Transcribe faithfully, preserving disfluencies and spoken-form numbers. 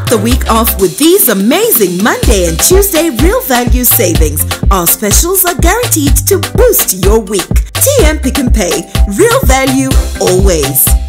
the week off with these amazing Monday and Tuesday real value savings. Our specials are guaranteed to boost your week. T M Pick and Pay. Real value always.